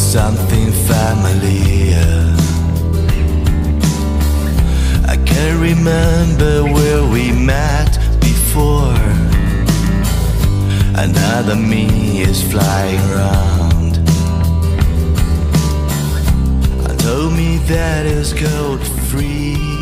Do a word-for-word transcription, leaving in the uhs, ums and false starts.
something familiar. I can't remember where we met before. Another me is flying around and told me that it's gold free.